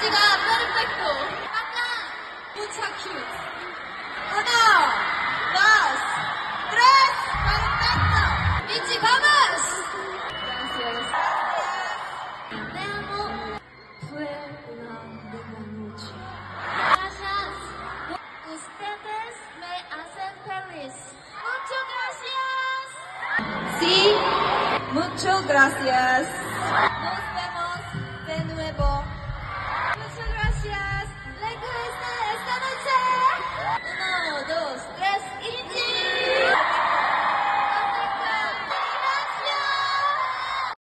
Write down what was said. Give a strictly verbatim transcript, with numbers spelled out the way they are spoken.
Michiga, perfecto. Bacán. Mucha cute. Uno, dos, tres, perfecto. Michi, vamos. Gracias. Te amo. Fue una linda noche. Gracias. Ustedes me hacen feliz. Muchas gracias. Sí, muchas gracias.